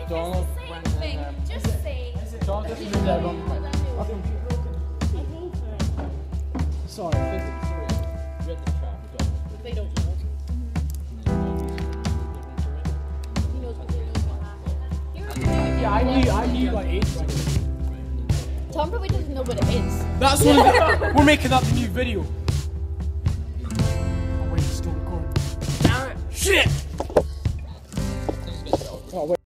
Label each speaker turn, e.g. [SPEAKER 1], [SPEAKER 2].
[SPEAKER 1] Donald went in
[SPEAKER 2] Just say.
[SPEAKER 1] Donald just moved everyone. Sorry, physics 3. You had the trap with Donald.
[SPEAKER 2] They don't know. He knows what happened.
[SPEAKER 1] Yeah, I knew like 8 seconds.
[SPEAKER 2] Tom probably doesn't know what it is.
[SPEAKER 1] That's one of the, we're making that the new video. Oh wait, it's still recording. Damn it! Shit!